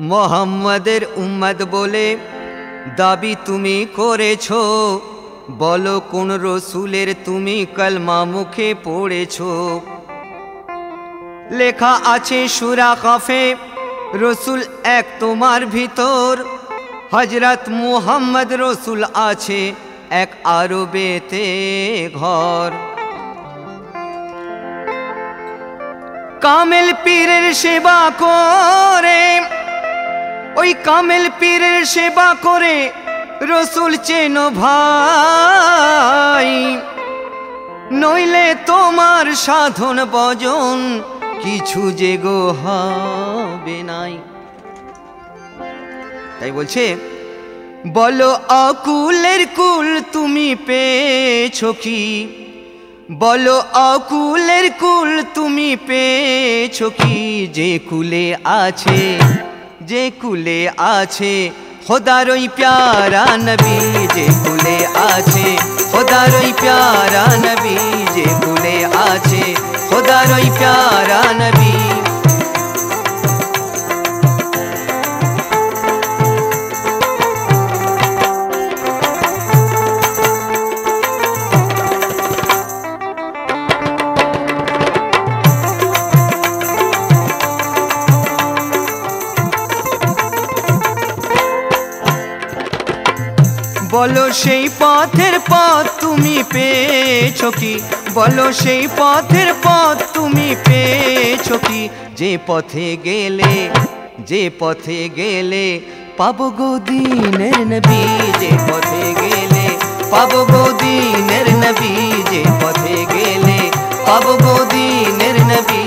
মোহাম্মদের উম্মত বলে দাবি তুমি করেছো, বলো কোন রসুলের তুমি কলমা মুখে পড়েছো। লেখা আছে সূরা কাফে, রসুল এক তোমার ভিতর, হযরত মুহাম্মদ রসুল আছে এক আরবেতে ঘর। কামেল পীরের সেবা করে, ওই কামেল পীরের সেবা করে রসুল চেনো ভাই, নইলে তোমার সাধন ভজন কিছু যে গো হবে নাই। তাই বলছে, বলো অকুলের কুল তুমি পেয়েছো কি, বলো অকুলের কুল তুমি পেয়েছো কি, যে কুলে আছে, যে কুলে আছে খোদারই প্যারা নবী, যে কুলে আছে খোদারই প্যারা নবী, যে কুলে আছে খোদারই প্যারা নবী। বলো সেই পথের পথ তুমি পেয়েছো কি, বলো সেই পথের পথ তুমি পেয়েছো কি, যে পথে গেলে, যে পথে গেলে পাবো গো দ্বীনের নবী, যে পথে গেলে পাবো গো দ্বীনের নবী, যে পথে গেলে পাবো গো দ্বীনের নবী।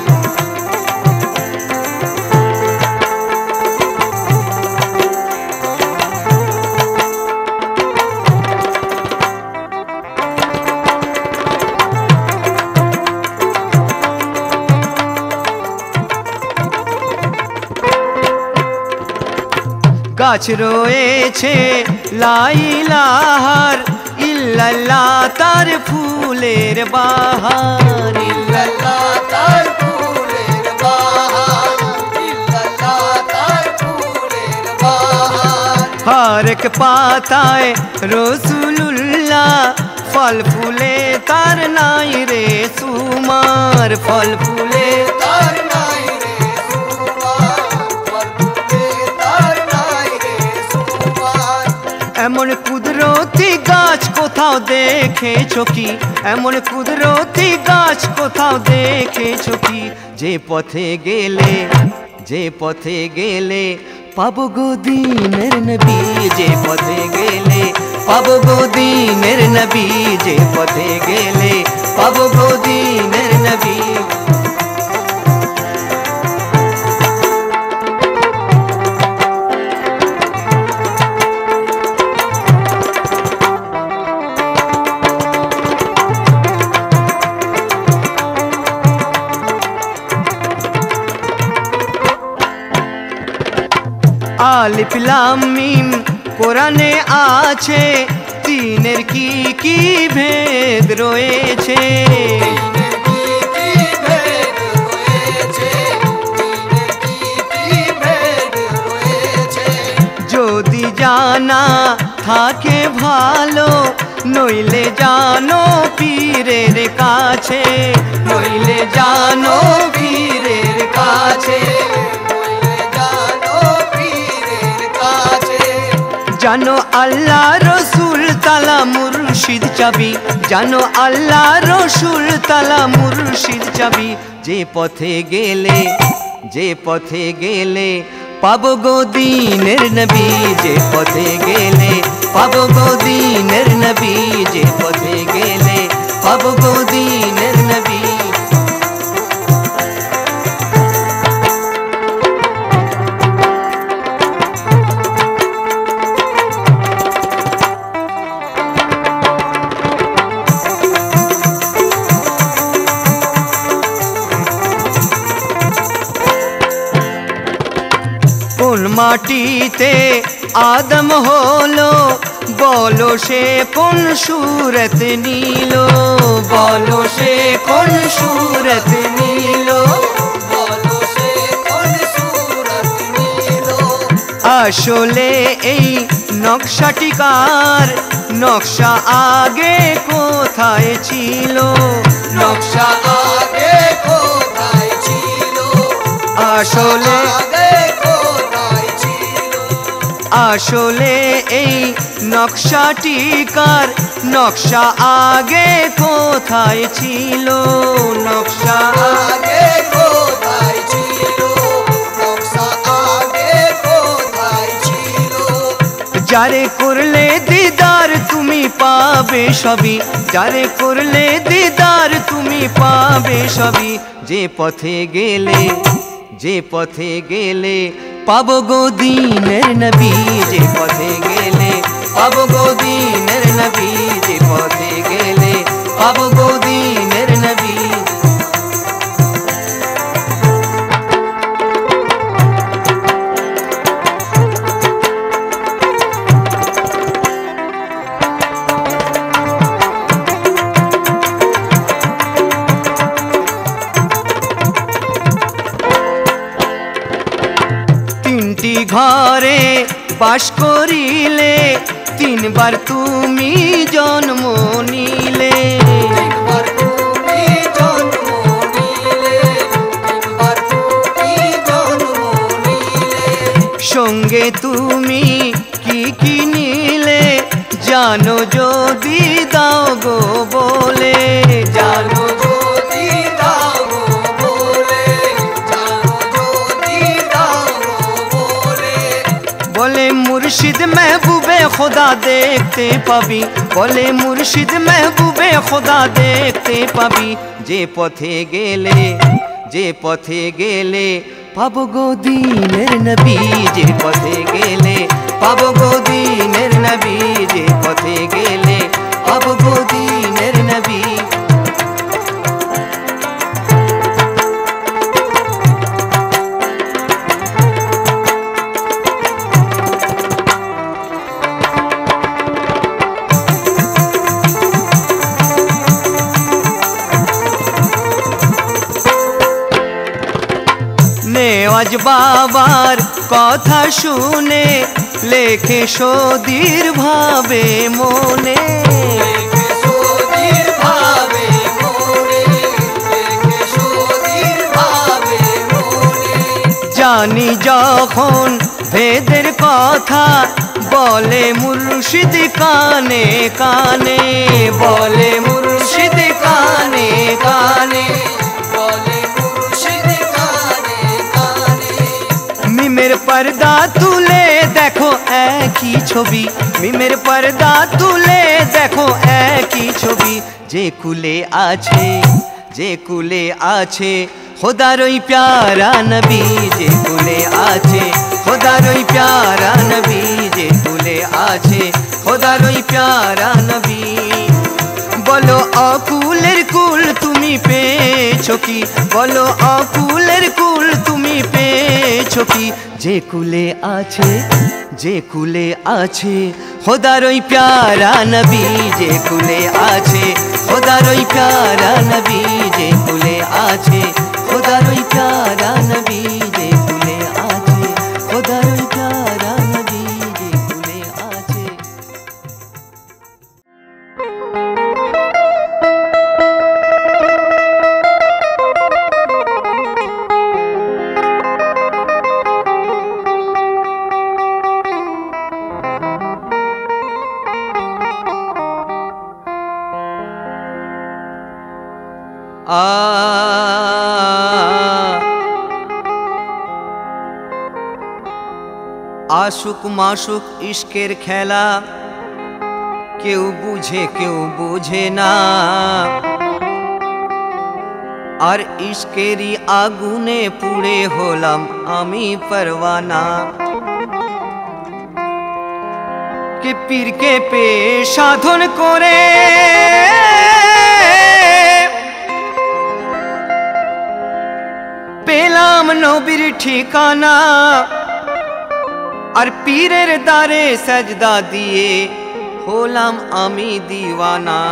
গাছ রয়েছে লা ইলাহা ইল্লাল্লাহ, তার ফুলের বাহার, ইল্লাল্লাহ তার ফুলের বাহার, ইল্লাল্লাহ তার ফুলের বাহার। হর এক পাতায় রসুলুল্লাহ, ফল ফুলে তার নাই রে সুমার, ফল ফুলে তার নাই রে সুমার, ফল ফুলে তার নাই রে সুমার। এমন কুদরতি গাছ কোথাও দেখেছো কি, এমন কুদরতি গাছ কোথাও দেখেছো কি, যে পথে গেলে, যে পথে গেলে পাবো গো দ্বীনের নবী, যে পথে গেলে পাবো গো দ্বীনের নবী, যে পথে গেলে পাবো গো দ্বীনের নবী। আলিফ লাম মিম কোরআনে আছে, তিনের কি কি ভেদ রয়েছে, তিনের কি কি ভেদ রয়েছে, তিনের কি কি ভেদ রয়েছে। যদি জানা থাকে ভালো, নইলে জানো পীরের কাছে, নইলে জানো পীরের কাছে, জানো আল্লাহ রসুল তালা মুর্শিদ চাবি, জানো আল্লাহ রসুল তালা মুর্শিদ চাবি, যে পথে গেলে, যে পথে গেলে পাবো গো দ্বীনের নবী, যে পথে গেলে পাবো গো দ্বীনের নবী, যে পথে গেলে পাবো গো দ্বীনের নবী। কোন মাটিতে আদম হলো, বলো সে কোন সুরত নীল, বলো সে কোন সুরত নীল, বলো সে কোন সুরত নীল। আসলে এই নকশাটিকার নকশা আগে কোথায় ছিল? নকশা আগে কোথায় ছিল? আসলে আগে কোথায় ছিল? আসলে এই নকশাটিকার নকশা আগে কোথায় ছিল? নকশা আগে কোথায় ছিল? নকশা আগে কোথায় ছিল? যারে করলে দিদার তুমি পাবে সবই, যারে করলে দিদার তুমি পাবে সবই। যে পথে গেলে, যে পথে গেলে পাবো গো দ্বীনের নবী। যে পথে গেলে পাবো গো দ্বীনের নবী। যে পথে গেলে পাবো গো দ্বীনের নবী। তিনটি ঘরে বাস করিলে তিনবার তুমি জন্ম নিলে। তিনবার তুমি জন্ম নিলে, তিনবার তুমি জন্ম নিলে। সঙ্গে তুমি কি নিলে জানো যদি দাও গো বলে। জানো যদি দাও বলে, জানো যদি দাও বলে। বলে মুর্শিদ মেহবুবে খোদা দেখতে পাবি। বলে মুর্শিদ মেহবুবে খোদা দেখতে পাবি। যে পথে গেলে, যে পথে গেলে পাবো গো দ্বীনের নবী। যে পথে গেলে পাবো গো দ্বীনের নবী। যে পথে গেলে পাবো গো দ্বীনের নবী। নেওয়াজ বাবার কথা শুনে লেখে সদীর ভাবে মনে। লেখে সদীর ভাবে মনে, লেখে সদীর ভাবে মনে। জানি যখন ভেদের কথা বলে মুর্শিদ কানে কানে। বলে মুর্শিদ কানে কানে। বলে মুর্শিদ কানে কানে। মিমের পর্দা তুলে দেখো একই ছবি। মিমের পর্দা তুলে দেখো একই ছবি। যে কুলে আছে, যে কুলে আছে খোদারই প্যারা নবী। যে কুলে আছে খোদারই প্যারা নবী। যে কুলে আছে খোদারই প্যারা নবী। বলো অকুলের কুল তুমি পেয়েছো কি? বলো অকুলের কুল তুমি পেয়েছো কি? যে কুলে আছে, যে কুলে আছে খোদারই প্যারা নবী। যে কুলে আছে খোদারই প্যারা নবী। যে কুলে আছে খোদারই প্যারা নবী। যে কুলে আছে খোদারই প্যারা নবী। যে কুলে আছে। আশুক মাশুক ইশকের খেলা কেউ বুঝে কেউ বুঝে না। আর ইশকেরই আগুনে পুড়ে হলাম আমি পরওয়ানা। কে পীরকে পেয়ে সাধন করে পেলাম নবীর ঠিকানা। আর পীরের দ্বারে সাজদা দিয়ে হলাম আমি দিওয়ানা।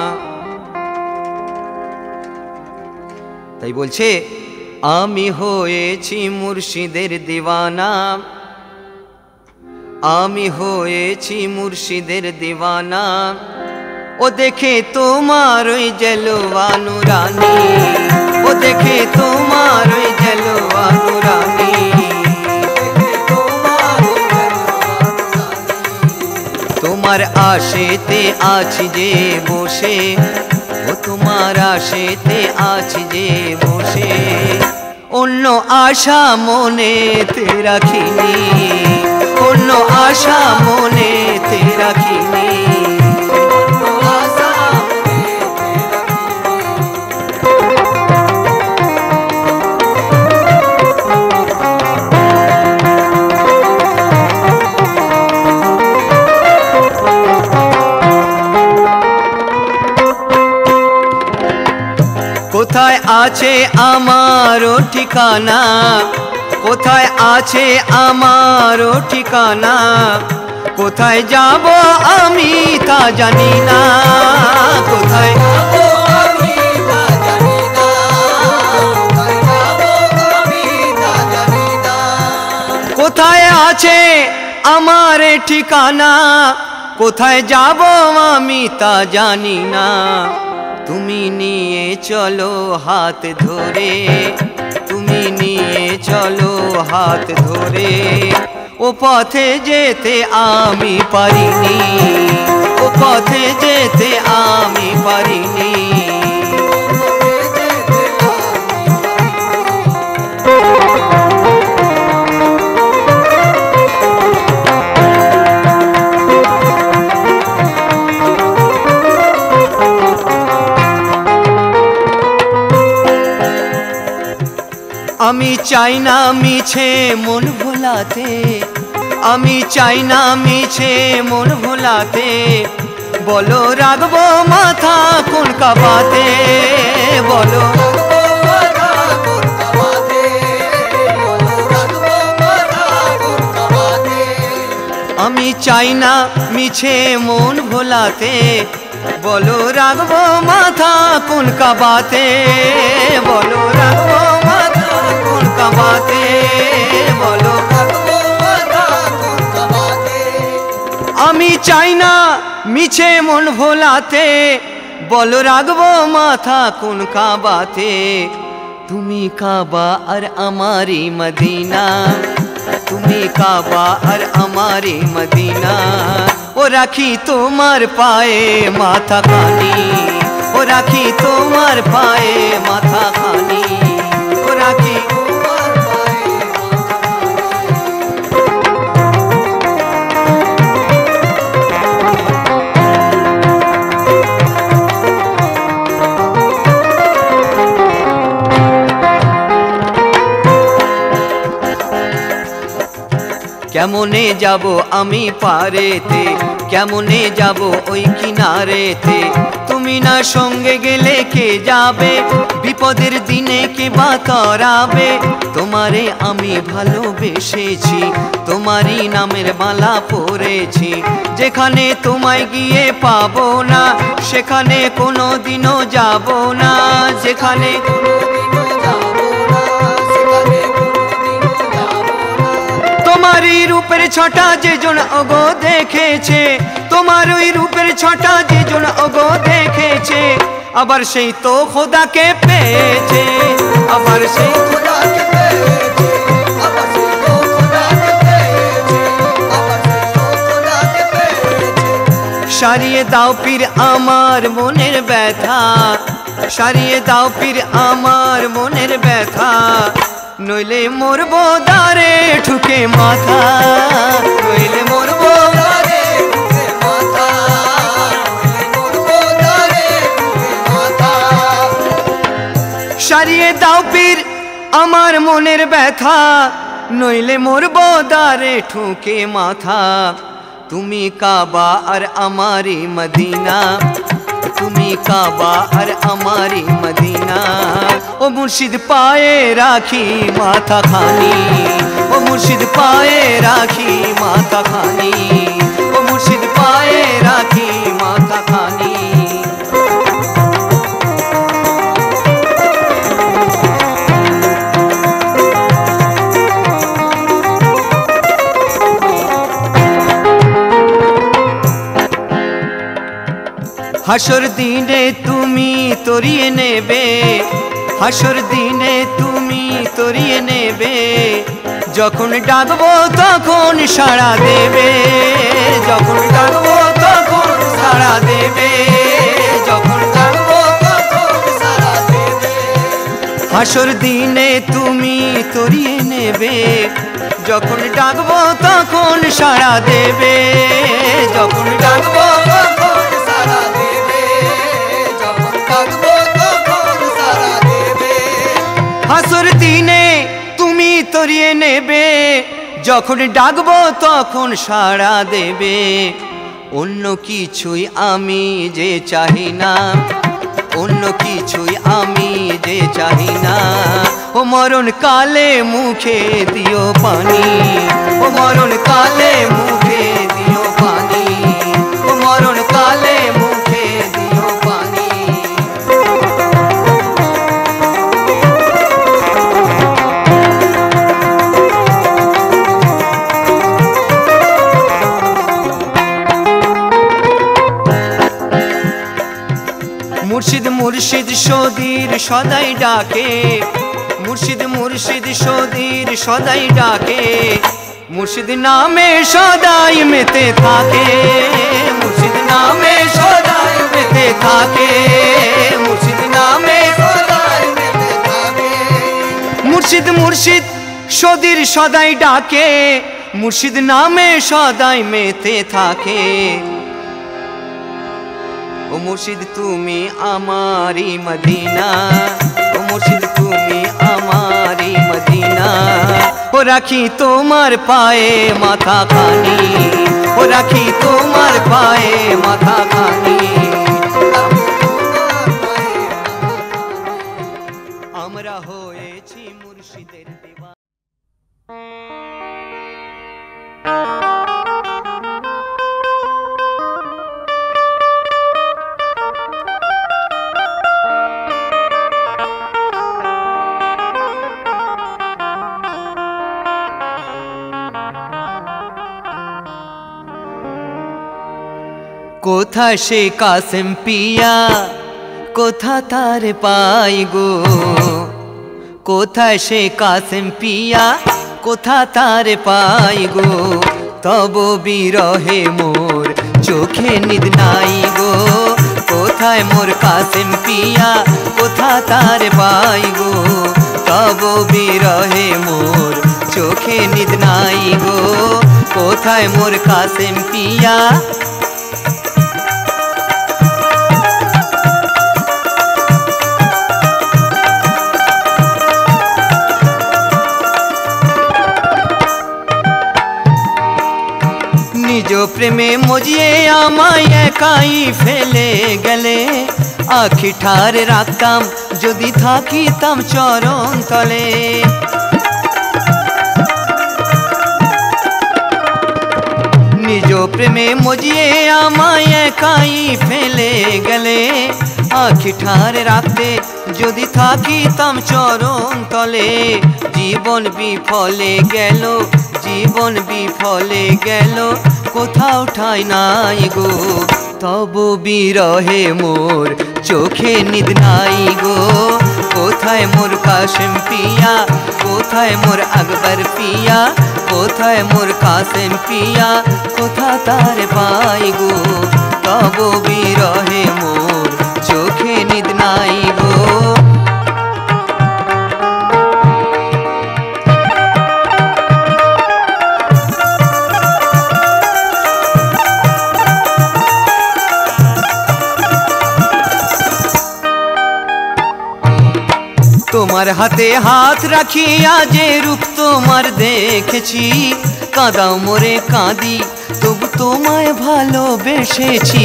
তাই বলছে আমি হয়েছি মুর্শিদের দিওয়ানা। আমি হয়েছি মুর্শিদের দিওয়ানা ও দেখে তোমার ওই জলওয়া নুরানি ও দেখে তোমার ওই জলওয়া নুরানি তোমার আশেতে আছি যে বসে ও তোমার আশেতে আছি যে বসে অন্য আশা মনেতে রাখিনি অন্য আশা মনেতে রাখিনি কোথায় আছে আমারও ঠিকানা কোথায় আছে আমারও ঠিকানা কোথায় যাব আমি তা জানি না কোথায় কোথায় আছে আমার ঠিকানা কোথায় যাব আমি তা জানি না তুমি নিয়ে চলো হাত ধরে তুমি নিয়ে চলো হাত ধরে ও পথে যেতে আমি পারিনি ও পথে যেতে আমি পারিনি আমি চাই না মিছে মন ভোলাতে আমি চাই না মিছে মন ভোলাতে বলো রাখবো মাথা কোন কাবাতে বলো আমি চাই না মিছে মন ভোলাতে বলো রাখবো মাথা কোন কাবাতে বলো রাখবো মাথা কোন কাবাতে বলো আমি চাই না মিছে মন ভোলাতে বলো রাখবো মাথা কোন কাবাতে তুমি কাবা আর আমারি মদিনা তুমি কাবা আর আমারি মদিনা ও রাখি তোমার পায়ে মাথা খানি ও রাখি তোমার পায়ে মাথা খানি ও রাখি তোমার পায়ে কেমনে যাব আমি পারেতে কেমনে যাব ওই কিনারেতে তুমি না সঙ্গে গেলে কে যাবে বিপদের দিনে কে বা তরাবে তোমারে আমি ভালোবেসেছি তোমারই নামের মালা পরেছি যেখানে তোমায় গিয়ে পাবো না সেখানে কোনো দিনও যাব না যেখানে তোমারই রূপের ছটা যে জন ওগো দেখেছে তোমার ওই রূপের ছটা যে জন ওগো দেখেছে আবার সেই তো খোদাকে পেয়েছে আবার সেই খোদাকে পেয়েছে আবার সেই তো খোদাকে পেয়েছে আবার সেই তো খোদাকে পেয়েছে সারিয়ে দাও পীর আমার মনের ব্যথা সারিয়ে দাও পীর আমার মনের ব্যথা নইলে মরবো দারে ঠুকে মাথা নইলে মরবো দারে ঠুকে মাথা নইলে মরবো দারে ঠুকে মাথা সারিয়ে দাও পীর আমার মনের ব্যথা নইলে মরবো দারে ঠুকে মাথা তুমি কাবা আর আমারি মদিনা তুমি কাবা আর আমারি মদিনা ও মুর্শিদ পায়ে রাখি মাথা খানি ও মুর্শিদ পায়ে রাখি মাথা খানি ও মুর্শিদ পায়ে রাখি মাথা খানি হাসর দিনে তুমি তরিয়ে নেবে, হাসর দিনে তুমি তরিয়ে নেবে, যখন ডাকবো তখন সাড়া দেবে, যখন ডাকবো তখন সাড়া দেবে, যখন ডাকবো তখন সাড়া দেবে। হাসর দিনে তুমি তরিয়ে নেবে, যখন ডাকবো তখন সাড়া দেবে, যখন ডাকবো তখন সাড়া দেবে, যখন ডাকবো তখন সাড়া দেবে। হাসর দিনে তুমি তরিয়ে নেবে, যখন ডাকবো তখন সাড়া দেবে। অন্য কিছুই আমি যে চাহি না, অন্য কিছুই আমি যে চাহি না, ও মরণ কালে মুখে দিও পানি, ও মরণ কালে মুখে দিও পানি, ও মরণ কালে মুখে দিও পানি। মুর্শিদ মুর্শিদ সদীর সদাই ডাকে, মুর্শিদ মুর্শিদ সদীর সদাই ডাকে, মুর্শিদ নামে সদাই মেতে থাকে, মুর্শিদ নামে সদাই মেতে থাকে, মুর্শিদ নামে সদাই মেতে থাকে। মুর্শিদ মুর্শিদ সদীর সদাই ডাকে, মুর্শিদ নামে সদাই মেতে থাকে। ও মুর্শিদ তুমি আমারি মদিনা, ও মুর্শিদ তুমি আমারি মদিনা, ও রাখি তোমার পায়ে মাথা খানি, ও রাখি তোমার পায়ে মাথা খানি। আমরা হয়েছি মুর্শিদের দিওয়ানা। কোথা সে কাসেম পিয়া, কোথা তার পাই গো, কোথা সে কাসেম পিয়া, কোথা তার পাই গো, তব বিরহে মোর চোখে নিদ নাই গো, কোথায় মোর কাসেম পিয়া, কোথা তার পাই গো, তব বিরহে মোর চোখে নিদ নাই গো, কোথায় মোর কাসেম পিয়া। নিজ প্রেমে মজিয়ে আমায় একাই ফেলে গেলে, আখি ঠারে রাখতাম যদি থাকিতাম চরণ তলে। নিজ প্রেমে মজিয়ে আমায় একাই ফেলে গেলে, আখি ঠারে রাখতে যদি থাকিতাম চরণ তলে। জীবন বিফলে গেল, জীবন বিফলে গেল, কোথাও ঠাই নাই গো, তব বিরহে মোর চোখে নিদ নাই গো, কোথায় মোর কাসেম পিয়া, কোথায় মোর আকবর পিয়া, কোথায় মোর কাসেম পিয়া, কোথা তার পাই গো, তব বিরহে মোর চোখে নিদ নাই গো। তোমার হাতে হাত রাখিয়া যে রূপ তোমার দেখেছি, কাঁদাও মোরে কাঁদি তবু তোমায় ভালোবেসেছি।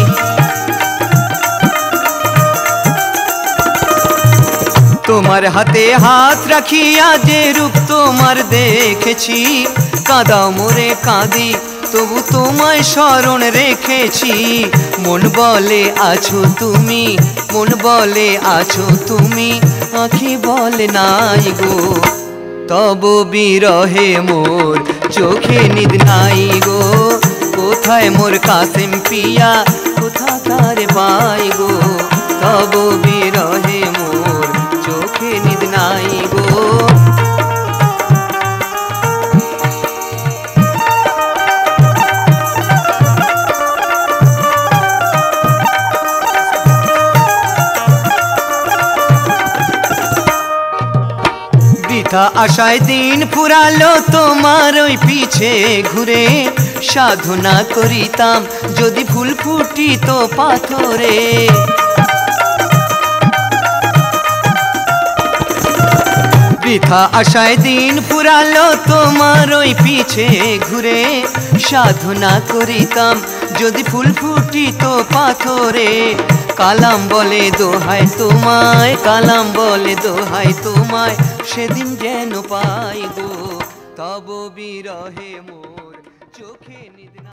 তোমার হাতে হাত রাখিয়া যে রূপ তোমার দেখেছি, কাঁদাও মোরে কাঁদি তবু তোমায় স্মরণ রেখেছি। মন বলে আছো তুমি, মন বলে আছো তুমি, আঁখি বলে নাই গো, তব বিরহে মোর চোখে নিদ নাই গো, কোথায় মোর কাসেম পিয়া, কোথা তারে পাই গো, তব বিরহে মোর চোখে নিদ নাই গো। বৃথা আশায় দিন ফুরালো তোমার ওই পিছে ঘুরে, সাধনা করিতাম যদি ফুল ফুটিত পাথরে। বৃথা আশায় দিন ফুরালো তোমার ওই পিছে ঘুরে, সাধনা করিতাম যদি ফুল ফুটিত পাথরে। কালাম বলে দোহাই তোমায়, কালাম বলে দোহাই তোমায়, সেদিন যেন পাই গো, তব বিরহে মোর চোখে নিদ নাই।